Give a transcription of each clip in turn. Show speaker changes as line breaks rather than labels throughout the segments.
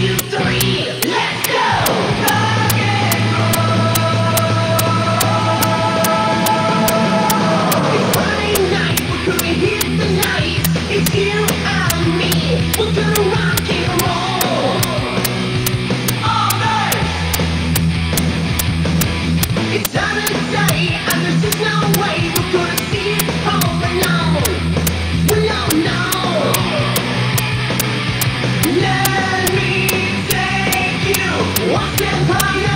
two, three, let's go! Rock and roll. It's Friday night, we're gonna hit the night. It's you and me, we're gonna rock and roll all night. It's Saturday, and there's just no way we're gonna see it over now. We all know. Let me take you one step higher.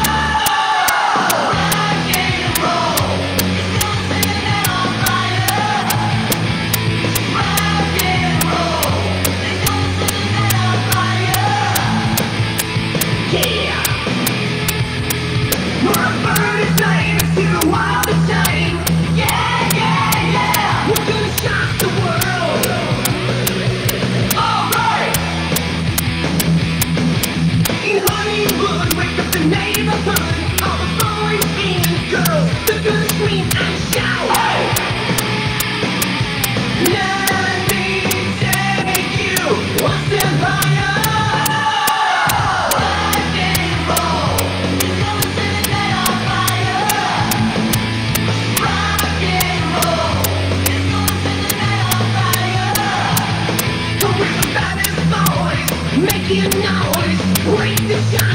Rock and roll, it's gonna set it on fire. Rock and roll, it's gonna set it on fire. Yeah, we're a burning flames to all the time. Yeah, yeah, yeah, we're gonna shock the world. Alright. In Hollywood, wake up the neighborhood. All the boys and girls, they're gonna scream and shout. Let me take you one step higher. Rock and roll, it's gonna set it on fire. Rock and roll, it's gonna set it on fire. We're the baddest boys, making noise, break the shine.